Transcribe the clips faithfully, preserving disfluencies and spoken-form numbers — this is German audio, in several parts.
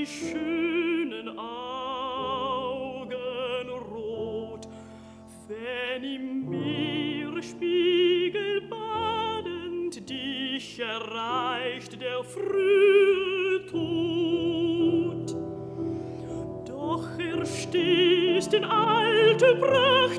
die schönen Augen rot, wenn im Meeresspiegel badend dich erreicht der frühe Tod. Doch erstehst in alte Pracht,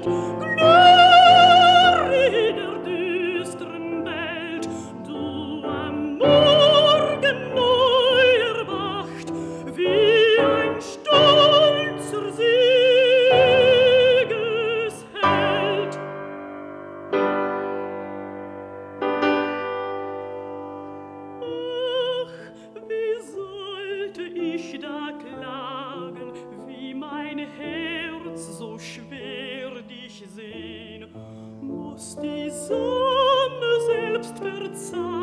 Glorie der düsteren Welt, du am Morgen neu erwacht, wie ein stolzer Siegesheld. Ach, wie sollte ich da klagen, wie mein Herz so schwer dich sehn, muss die Sonne selbst verzeihen.